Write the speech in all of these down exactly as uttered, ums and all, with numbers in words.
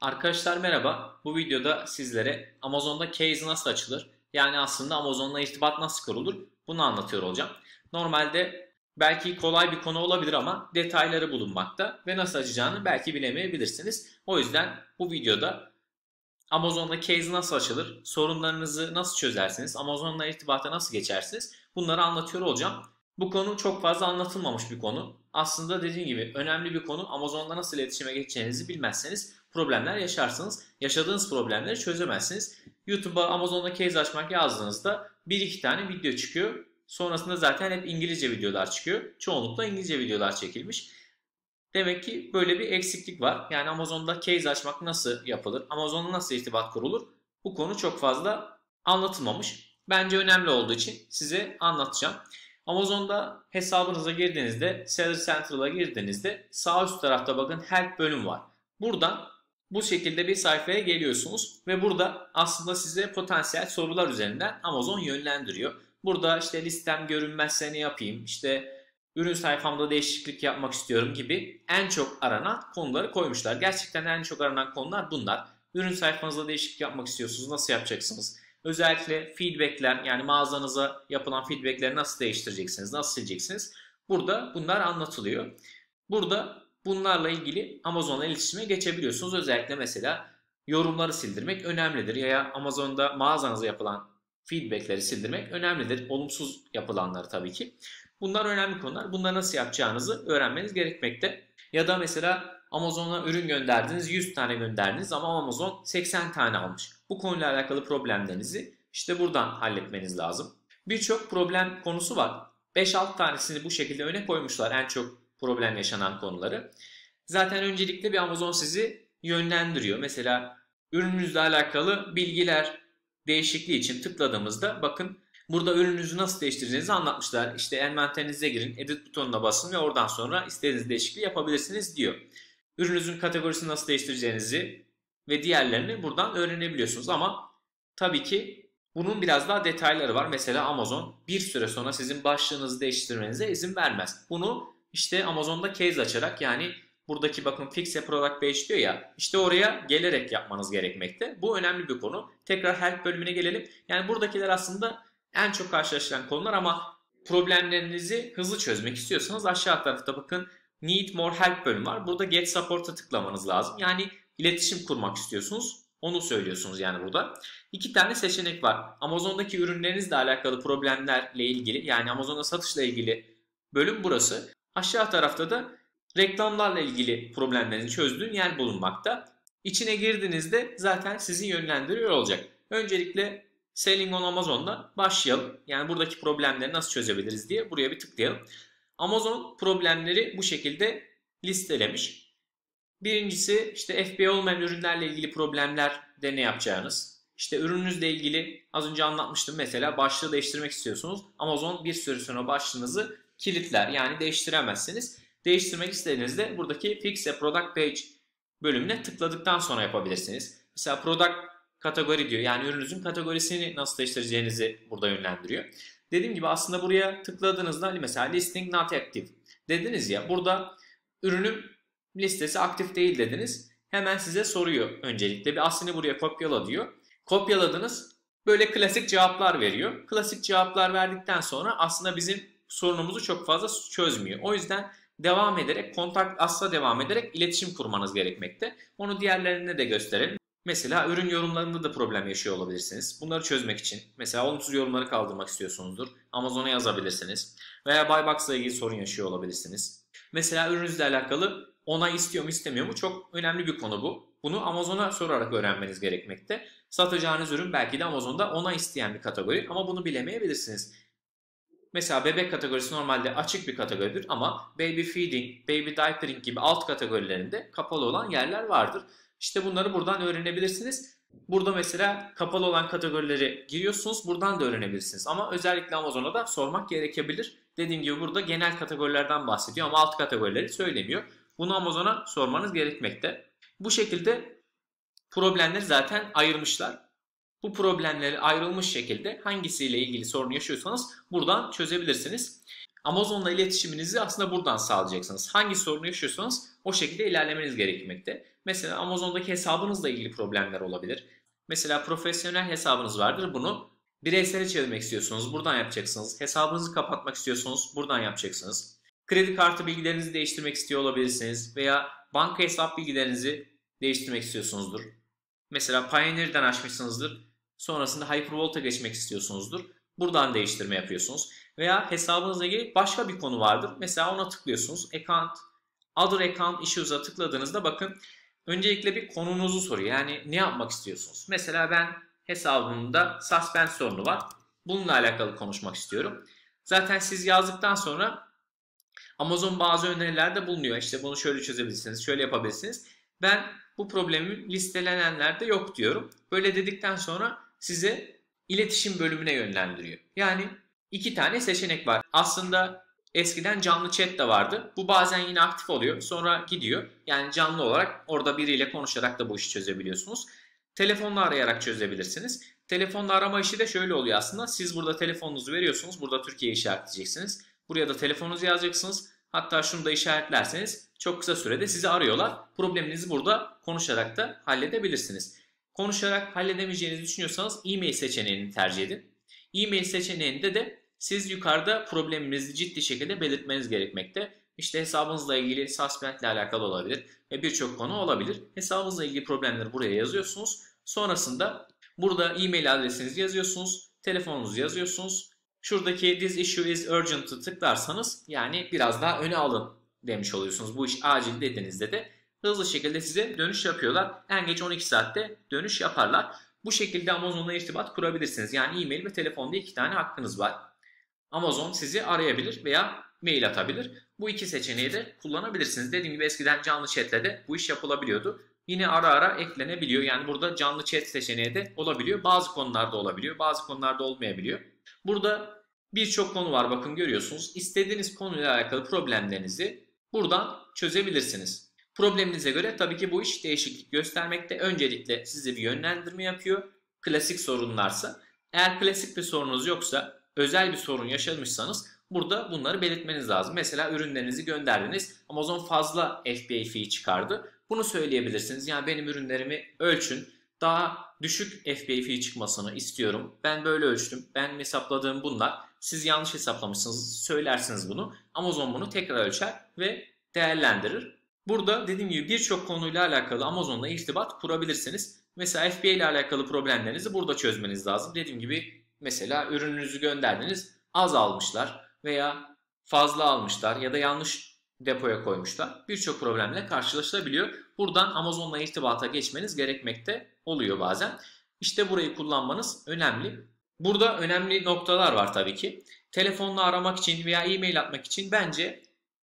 Arkadaşlar merhaba. Bu videoda sizlere Amazon'da case nasıl açılır? Yani aslında Amazon'la irtibat nasıl kurulur? Bunu anlatıyor olacağım. Normalde belki kolay bir konu olabilir ama detayları bulunmakta ve nasıl açacağını belki bilemeyebilirsiniz. O yüzden bu videoda Amazon'da case nasıl açılır? Sorunlarınızı nasıl çözersiniz? Amazon'la irtibata nasıl geçersiniz? Bunları anlatıyor olacağım. Bu konu çok fazla anlatılmamış bir konu. Aslında dediğim gibi önemli bir konu. Amazon'da nasıl iletişime geçeceğinizi bilmezseniz problemler yaşarsınız. Yaşadığınız problemleri çözemezsiniz. YouTube'a Amazon'da case açmak yazdığınızda bir iki tane video çıkıyor. Sonrasında zaten hep İngilizce videolar çıkıyor. Çoğunlukla İngilizce videolar çekilmiş. Demek ki böyle bir eksiklik var. Yani Amazon'da case açmak nasıl yapılır? Amazon'la nasıl irtibat kurulur? Bu konu çok fazla anlatılmamış. Bence önemli olduğu için size anlatacağım. Amazon'da hesabınıza girdiğinizde, Seller Central'a girdiğinizde sağ üst tarafta bakın Help bölüm var. Buradan bu şekilde bir sayfaya geliyorsunuz ve burada aslında size potansiyel sorular üzerinden Amazon yönlendiriyor. Burada işte listem görünmezse ne yapayım, işte ürün sayfamda değişiklik yapmak istiyorum gibi en çok aranan konuları koymuşlar. Gerçekten en çok aranan konular bunlar. Ürün sayfanızda değişiklik yapmak istiyorsunuz. Nasıl yapacaksınız? Özellikle feedbackler, yani mağazanıza yapılan feedbackleri nasıl değiştireceksiniz? Nasıl sileceksiniz? Burada bunlar anlatılıyor. Burada bunlarla ilgili Amazon'la iletişime geçebiliyorsunuz. Özellikle mesela yorumları sildirmek önemlidir. Ya Amazon'da mağazanıza yapılan feedbackleri sildirmek önemlidir. Olumsuz yapılanları tabii ki. Bunlar önemli konular. Bunları nasıl yapacağınızı öğrenmeniz gerekmekte. Ya da mesela Amazon'a ürün gönderdiniz, yüz tane gönderdiniz ama Amazon seksen tane almış. Bu konuyla alakalı problemlerinizi işte buradan halletmeniz lazım. Birçok problem konusu var. beş altı tanesini bu şekilde öne koymuşlar, en çok problem yaşanan konuları. Zaten öncelikle bir Amazon sizi yönlendiriyor. Mesela ürününüzle alakalı bilgiler değişikliği için tıkladığımızda bakın burada ürününüzü nasıl değiştireceğinizi anlatmışlar. İşte envanterinize girin, edit butonuna basın ve oradan sonra istediğiniz değişikliği yapabilirsiniz diyor. Ürününüzün kategorisini nasıl değiştireceğinizi ve diğerlerini buradan öğrenebiliyorsunuz. Ama tabii ki bunun biraz daha detayları var. Mesela Amazon bir süre sonra sizin başlığınızı değiştirmenize izin vermez. Bunu işte Amazon'da case açarak, yani buradaki bakın Fix a Product Page diyor ya, işte oraya gelerek yapmanız gerekmekte. Bu önemli bir konu. Tekrar Help bölümüne gelelim. Yani buradakiler aslında en çok karşılaşılan konular ama problemlerinizi hızlı çözmek istiyorsanız aşağı tarafta bakın Need More Help bölümü var. Burada Get Support'a tıklamanız lazım. Yani iletişim kurmak istiyorsunuz. Onu söylüyorsunuz yani burada. İki tane seçenek var. Amazon'daki ürünlerinizle alakalı problemlerle ilgili, yani Amazon'da satışla ilgili bölüm burası. Aşağı tarafta da reklamlarla ilgili problemlerini çözdüğün yer bulunmakta. İçine girdiğinizde zaten sizi yönlendiriyor olacak. Öncelikle Selling on Amazon'da başlayalım. Yani buradaki problemleri nasıl çözebiliriz diye buraya bir tıklayalım. Amazon problemleri bu şekilde listelemiş. Birincisi işte F B A olmayan ürünlerle ilgili problemlerde ne yapacağınız. İşte ürününüzle ilgili az önce anlatmıştım, mesela başlığı değiştirmek istiyorsunuz. Amazon bir süre sonra başlığınızı kilitler, yani değiştiremezsiniz. Değiştirmek istediğinizde buradaki Fix a Product Page bölümüne tıkladıktan sonra yapabilirsiniz. Mesela Product kategori diyor, yani ürününüzün kategorisini nasıl değiştireceğinizi burada yönlendiriyor. Dediğim gibi aslında buraya tıkladığınızda mesela Listing Not Active dediniz ya, burada ürünüm listesi aktif değil dediniz. Hemen size soruyor öncelikle. Bir aslını buraya kopyala diyor. Kopyaladınız. Böyle klasik cevaplar veriyor. Klasik cevaplar verdikten sonra aslında bizim sorunumuzu çok fazla çözmüyor. O yüzden devam ederek, kontak asla devam ederek iletişim kurmanız gerekmekte. Onu diğerlerine de gösterelim. Mesela ürün yorumlarında da problem yaşıyor olabilirsiniz. Bunları çözmek için mesela olumsuz yorumları kaldırmak istiyorsunuzdur. Amazon'a yazabilirsiniz. Veya Buy Box ile ilgili sorun yaşıyor olabilirsiniz. Mesela ürününüzle alakalı onay istiyor mu istemiyor mu, çok önemli bir konu bu. Bunu Amazon'a sorarak öğrenmeniz gerekmekte. Satacağınız ürün belki de Amazon'da onay isteyen bir kategori ama bunu bilemeyebilirsiniz. Mesela bebek kategorisi normalde açık bir kategoridir ama baby feeding, baby diapering gibi alt kategorilerinde kapalı olan yerler vardır. İşte bunları buradan öğrenebilirsiniz. Burada mesela kapalı olan kategorileri giriyorsunuz. Buradan da öğrenebilirsiniz. Ama özellikle Amazon'a da sormak gerekebilir. Dediğim gibi burada genel kategorilerden bahsediyor ama alt kategorileri söylemiyor. Bunu Amazon'a sormanız gerekmekte. Bu şekilde problemleri zaten ayırmışlar. Bu problemleri ayrılmış şekilde hangisiyle ilgili sorun yaşıyorsanız buradan çözebilirsiniz. Amazon'la iletişiminizi aslında buradan sağlayacaksınız. Hangi sorunu yaşıyorsanız O şekilde ilerlemeniz gerekmekte. Mesela Amazon'daki hesabınızla ilgili problemler olabilir. Mesela profesyonel hesabınız vardır. Bunu bireysele çevirmek istiyorsunuz. Buradan yapacaksınız. Hesabınızı kapatmak istiyorsunuz. Buradan yapacaksınız. Kredi kartı bilgilerinizi değiştirmek istiyor olabilirsiniz. Veya banka hesap bilgilerinizi değiştirmek istiyorsunuzdur. Mesela Pioneer'den açmışsınızdır. Sonrasında Hypervolt'a geçmek istiyorsunuzdur. Buradan değiştirme yapıyorsunuz. Veya hesabınızla ilgili başka bir konu vardır. Mesela ona tıklıyorsunuz. Account, Other Account Issues'a tıkladığınızda bakın öncelikle bir konunuzu soruyor. Yani ne yapmak istiyorsunuz? Mesela ben hesabımda suspend sorunu var. Bununla alakalı konuşmak istiyorum. Zaten siz yazdıktan sonra Amazon bazı önerilerde bulunuyor. İşte bunu şöyle çözebilirsiniz, şöyle yapabilirsiniz. Ben bu problemin listelenenlerde yok diyorum. Böyle dedikten sonra size iletişim bölümüne yönlendiriyor. Yani iki tane seçenek var. Aslında eskiden canlı chat de vardı. Bu bazen yine aktif oluyor. Sonra gidiyor. Yani canlı olarak orada biriyle konuşarak da bu işi çözebiliyorsunuz. Telefonla arayarak çözebilirsiniz. Telefonla arama işi de şöyle oluyor aslında. Siz burada telefonunuzu veriyorsunuz. Burada Türkiye'yi işaretleyeceksiniz. Buraya da telefonunuzu yazacaksınız. Hatta şunu da işaretlerseniz çok kısa sürede sizi arıyorlar. Probleminizi burada konuşarak da halledebilirsiniz. Konuşarak halledemeyeceğinizi düşünüyorsanız e-mail seçeneğini tercih edin. E-mail seçeneğinde de siz yukarıda probleminizi ciddi şekilde belirtmeniz gerekmekte. İşte hesabınızla ilgili suspend ile alakalı olabilir ve birçok konu olabilir. Hesabınızla ilgili problemleri buraya yazıyorsunuz. Sonrasında burada e-mail adresinizi yazıyorsunuz, telefonunuzu yazıyorsunuz. Şuradaki this issue is urgent'ı tıklarsanız yani biraz daha öne alın demiş oluyorsunuz. Bu iş acil dediğinizde de hızlı şekilde size dönüş yapıyorlar. En geç on iki saatte dönüş yaparlar. Bu şekilde Amazon'la irtibat kurabilirsiniz. Yani e-mail ve telefonda iki tane hakkınız var. Amazon sizi arayabilir veya mail atabilir. Bu iki seçeneği de kullanabilirsiniz. Dediğim gibi eskiden canlı chatle de bu iş yapılabiliyordu. Yine ara ara eklenebiliyor. Yani burada canlı chat seçeneği de olabiliyor. Bazı konularda olabiliyor. Bazı konularda olmayabiliyor. Burada birçok konu var, bakın görüyorsunuz. İstediğiniz konuyla alakalı problemlerinizi buradan çözebilirsiniz. Probleminize göre tabii ki bu iş değişiklik göstermekte. Öncelikle size bir yönlendirme yapıyor. Klasik sorunlarsa. Eğer klasik bir sorunuz yoksa, özel bir sorun yaşamışsanız burada bunları belirtmeniz lazım. Mesela ürünlerinizi gönderdiniz. Amazon fazla F B A fee çıkardı. Bunu söyleyebilirsiniz. Yani benim ürünlerimi ölçün. Daha düşük F B A fee çıkmasını istiyorum. Ben böyle ölçtüm. Ben hesapladığım bunlar. Siz yanlış hesaplamışsınız. Söylersiniz bunu. Amazon bunu tekrar ölçer ve değerlendirir. Burada dediğim gibi birçok konuyla alakalı Amazon'la irtibat kurabilirsiniz. Mesela F B A ile alakalı problemlerinizi burada çözmeniz lazım. Dediğim gibi mesela ürününüzü gönderdiniz. Az almışlar veya fazla almışlar ya da yanlış depoya koymuşlar. Birçok problemle karşılaşılabiliyor. Buradan Amazon'la irtibata geçmeniz gerekmekte oluyor bazen. İşte burayı kullanmanız önemli. Burada önemli noktalar var tabii ki. Telefonla aramak için veya e-mail atmak için bence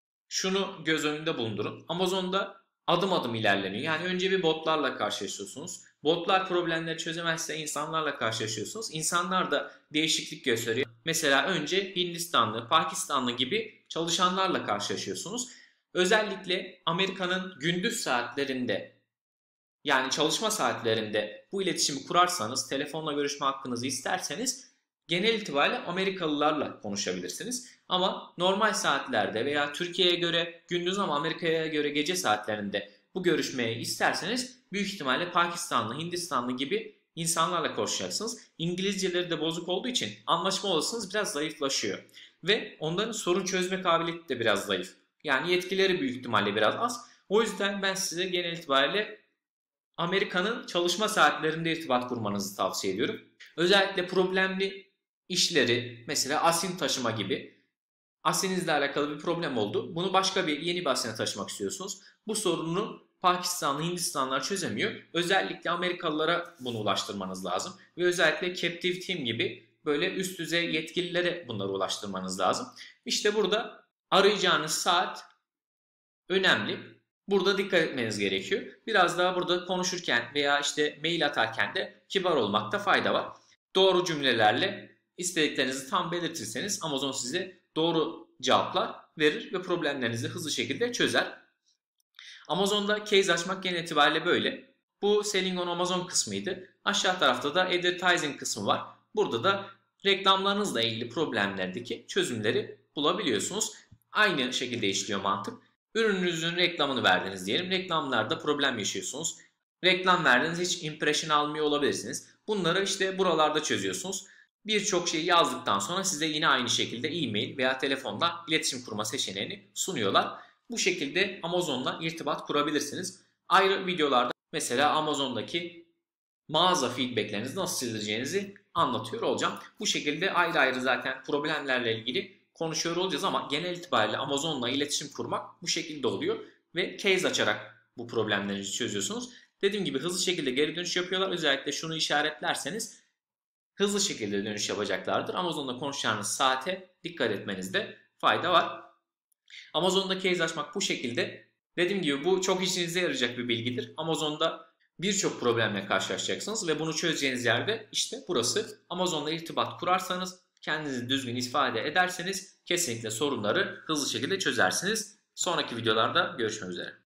şunu göz önünde bulundurun. Amazon'da adım adım ilerleniyor. Yani önce bir botlarla karşılaşıyorsunuz. Botlar problemleri çözemezse insanlarla karşılaşıyorsunuz. İnsanlar da değişiklik gösteriyor. Mesela önce Hindistanlı, Pakistanlı gibi çalışanlarla karşılaşıyorsunuz. Özellikle Amerika'nın gündüz saatlerinde, yani çalışma saatlerinde bu iletişimi kurarsanız, telefonla görüşme hakkınızı isterseniz genel itibariyle Amerikalılarla konuşabilirsiniz. Ama normal saatlerde veya Türkiye'ye göre gündüz ama Amerika'ya göre gece saatlerinde bu görüşmeyi isterseniz büyük ihtimalle Pakistanlı, Hindistanlı gibi insanlarla konuşacaksınız. İngilizceleri de bozuk olduğu için anlaşma olasılığınız biraz zayıflaşıyor. Ve onların sorun çözme kabiliyeti de biraz zayıf. Yani yetkileri büyük ihtimalle biraz az. O yüzden ben size genel itibariyle Amerika'nın çalışma saatlerinde irtibat kurmanızı tavsiye ediyorum. Özellikle problemli işleri, mesela asin taşıma gibi, asinizle alakalı bir problem oldu. Bunu başka bir yeni bir asine taşımak istiyorsunuz. Bu sorunu Pakistanlı, Hindistanlılar çözemiyor. Özellikle Amerikalılara bunu ulaştırmanız lazım. Ve özellikle Captive Team gibi böyle üst düzey yetkililere bunları ulaştırmanız lazım. İşte burada arayacağınız saat önemli. Burada dikkat etmeniz gerekiyor. Biraz daha burada konuşurken veya işte mail atarken de kibar olmakta fayda var. Doğru cümlelerle istediklerinizi tam belirtirseniz Amazon size doğru cevaplar verir ve problemlerinizi hızlı şekilde çözer. Amazon'da case açmak genel itibariyle böyle. Bu Selling on Amazon kısmıydı. Aşağı tarafta da Advertising kısmı var. Burada da reklamlarınızla ilgili problemlerdeki çözümleri bulabiliyorsunuz. Aynı şekilde işliyor mantık. Ürününüzün reklamını verdiniz diyelim. Reklamlarda problem yaşıyorsunuz. Reklam verdiniz, hiç impression almıyor olabilirsiniz. Bunları işte buralarda çözüyorsunuz. Birçok şeyi yazdıktan sonra size yine aynı şekilde e-mail veya telefonla iletişim kurma seçeneğini sunuyorlar. Bu şekilde Amazon'la irtibat kurabilirsiniz. Ayrı videolarda mesela Amazon'daki mağaza feedbacklerinizi nasıl sildireceğinizi anlatıyor olacağım. Bu şekilde ayrı ayrı zaten problemlerle ilgili konuşuyor olacağız ama genel itibariyle Amazon'la iletişim kurmak bu şekilde oluyor ve case açarak bu problemleri çözüyorsunuz. Dediğim gibi hızlı şekilde geri dönüş yapıyorlar. Özellikle şunu işaretlerseniz hızlı şekilde dönüş yapacaklardır. Amazon'da konuşacağınız saate dikkat etmenizde fayda var. Amazon'da case açmak bu şekilde. Dediğim gibi bu çok işinize yarayacak bir bilgidir. Amazon'da birçok problemle karşılaşacaksınız ve bunu çözeceğiniz yerde işte burası. Amazon'la irtibat kurarsanız, kendinizi düzgün ifade ederseniz kesinlikle sorunları hızlı şekilde çözersiniz. Sonraki videolarda görüşmek üzere.